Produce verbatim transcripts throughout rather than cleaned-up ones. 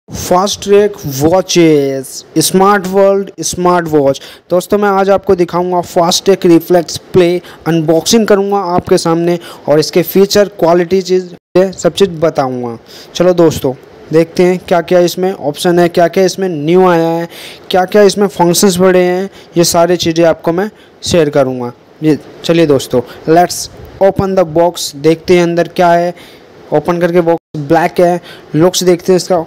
Fast track watches smart world smart watch. दोस्तों मैं आज आपको दिखाऊंगा Fastrack reflex play, unboxing करूंगा आपके सामने और इसके फीचर, क्वालिटी, चीज़ सब चीज़ बताऊंगा। चलो दोस्तों देखते हैं क्या क्या इसमें ऑप्शन है, क्या क्या इसमें न्यू आया है, क्या क्या इसमें फंक्शंस बढ़े हैं, ये सारी चीज़ें आपको मैं शेयर करूँगा। ये चलिए दोस्तों लेट्स ओपन द बॉक्स, देखते हैं अंदर क्या है। ओपन करके बॉक्स ब्लैक है, लुक्स देखते हैं, इसका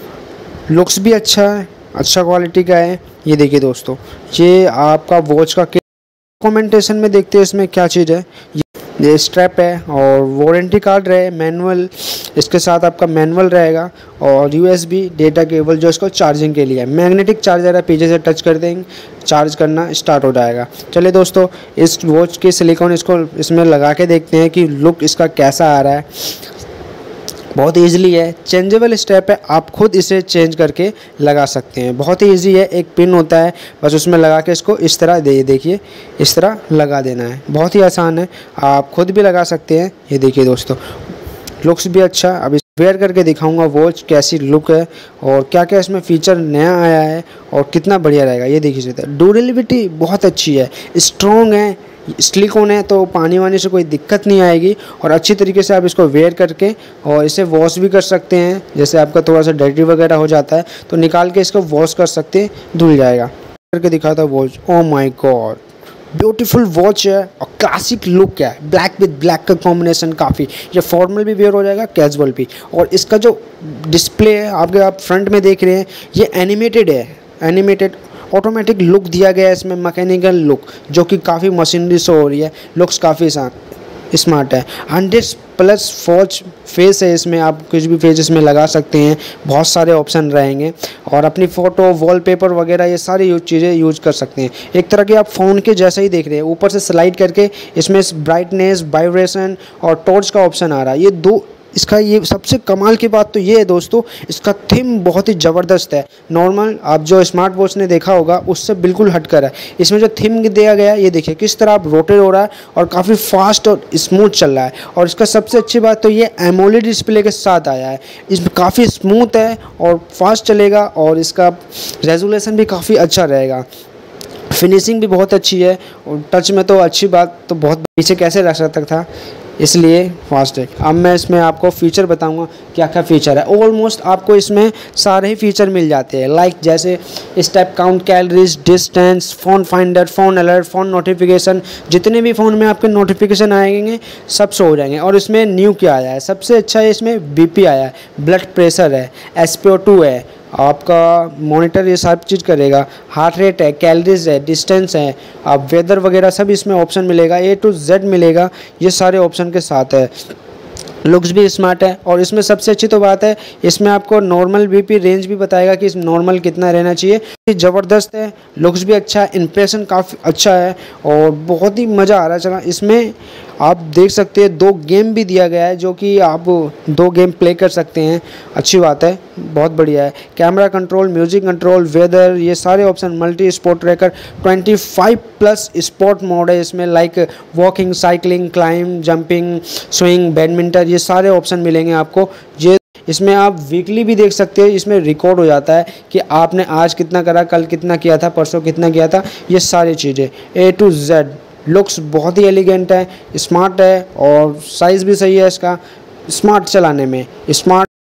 लुक्स भी अच्छा है, अच्छा क्वालिटी का है। ये देखिए दोस्तों, ये आपका वॉच का कमेंटेशन में देखते हैं इसमें क्या चीज़ है। ये स्ट्रैप है और वारंटी कार्ड रहे, मैनुअल इसके साथ आपका मैनुअल रहेगा और यूएसबी डेटा केबल जो इसको चार्जिंग के लिए है। मैग्नेटिक चार्जर है, पीछे से टच कर देंगे चार्ज करना स्टार्ट हो जाएगा। चलिए दोस्तों इस वॉच के सिलिकॉन इसको इसमें लगा के देखते हैं कि लुक इसका कैसा आ रहा है। बहुत ईजिली है, चेंजेबल स्टेप है, आप खुद इसे चेंज करके लगा सकते हैं। बहुत ही ईजी है, एक पिन होता है बस उसमें लगा के इसको इस तरह दे देखिए इस तरह लगा देना है। बहुत ही आसान है, आप खुद भी लगा सकते हैं। ये देखिए दोस्तों लुक्स भी अच्छा। अब वेयर करके दिखाऊंगा वॉच कैसी लुक है और क्या क्या इसमें फ़ीचर नया आया है और कितना बढ़िया रहेगा। ये देखिए ड्यूरेबिलिटी बहुत अच्छी है, स्ट्रॉन्ग है, सिलिकॉन है तो पानी वानी से कोई दिक्कत नहीं आएगी और अच्छी तरीके से आप इसको वेयर करके और इसे वॉश भी कर सकते हैं। जैसे आपका थोड़ा सा डर्टी वगैरह हो जाता है तो निकाल के इसको वॉश कर सकते हैं, धुल जाएगा। करके दिखाता watch, oh my god beautiful watch है और क्लासिक लुक है, ब्लैक विद ब्लैक का कॉम्बिनेशन काफ़ी। ये फॉर्मल भी वेयर हो जाएगा, कैजुअल भी। और इसका जो डिस्प्ले है आपके आप फ्रंट में देख रहे हैं ये एनिमेटेड है, एनिमेटेड ऑटोमेटिक लुक दिया गया है इसमें, मैकेनिकल लुक जो कि काफ़ी मशीनरी से हो रही है। लुक्स काफ़ी स्मार्ट है। हंड्रेड प्लस वॉच फेस है इसमें, आप कुछ भी फेस इसमें लगा सकते हैं, बहुत सारे ऑप्शन रहेंगे और अपनी फ़ोटो, वॉलपेपर वगैरह ये सारी यूज चीज़ें यूज कर सकते हैं। एक तरह के आप फ़ोन के जैसा ही देख रहे हैं। ऊपर से स्लाइड करके इसमें ब्राइटनेस, वाइब्रेशन और टॉर्च का ऑप्शन आ रहा है। ये दो इसका ये सबसे कमाल की बात तो ये है दोस्तों, इसका थीम बहुत ही ज़बरदस्त है। नॉर्मल आप जो स्मार्ट वॉच ने देखा होगा उससे बिल्कुल हटकर है। इसमें जो थीम दिया गया है ये देखिए किस तरह आप रोटेट हो रहा है और काफ़ी फास्ट और स्मूथ चल रहा है। और इसका सबसे अच्छी बात तो ये एमोलेड डिस्प्ले के साथ आया है। इसमें काफ़ी स्मूथ है और फास्ट चलेगा और इसका रेजोल्यूशन भी काफ़ी अच्छा रहेगा। फिनिशिंग भी बहुत अच्छी है और टच में तो अच्छी बात तो बहुत पीछे कैसे रख सकता था, इसलिए फास्ट है। अब मैं इसमें आपको फ़ीचर बताऊंगा क्या क्या फ़ीचर है। ऑलमोस्ट आपको इसमें सारे ही फीचर मिल जाते हैं, लाइक जैसे step count, calories, distance, phone finder, phone alert, phone notification, जितने भी फ़ोन में आपके नोटिफिकेशन आएंगे सब शो हो जाएंगे। और इसमें न्यू क्या आया है, सबसे अच्छा है इसमें बीपी आया है, ब्लड प्रेशर है, एस पी ओ टू है, आपका मॉनिटर ये सब चीज़ करेगा, हार्ट रेट है, कैलोरीज है, डिस्टेंस है, आप वेदर वगैरह सब इसमें ऑप्शन मिलेगा, ए टू जेड मिलेगा, ये सारे ऑप्शन के साथ है। लुक्स भी स्मार्ट है और इसमें सबसे अच्छी तो बात है इसमें आपको नॉर्मल बीपी रेंज भी बताएगा कि नॉर्मल कितना रहना चाहिए। ज़बरदस्त है, लुक्स भी अच्छा है, इंप्रेशन काफ़ी अच्छा है और बहुत ही मज़ा आ रहा है। चला इसमें आप देख सकते हैं दो गेम भी दिया गया है जो कि आप दो गेम प्ले कर सकते हैं, अच्छी बात है, बहुत बढ़िया है। Camera control, music control, weather, ये सारे ऑप्शन, मल्टी स्पोर्ट ट्रैकर, पच्चीस प्लस स्पोर्ट मोड है इसमें, like walking, cycling, climb, jumping, swing, badminton, ये सारे ऑप्शन मिलेंगे आपको। ये इसमें आप वीकली भी देख सकते हैं, इसमें रिकॉर्ड हो जाता है कि आपने आज कितना करा, कल कितना किया था, परसों कितना किया था, ये सारी चीज़ें ए टू जेड। लुक्स बहुत ही एलिगेंट है, स्मार्ट है और साइज़ भी सही है इसका, स्मार्ट चलाने में स्मार्ट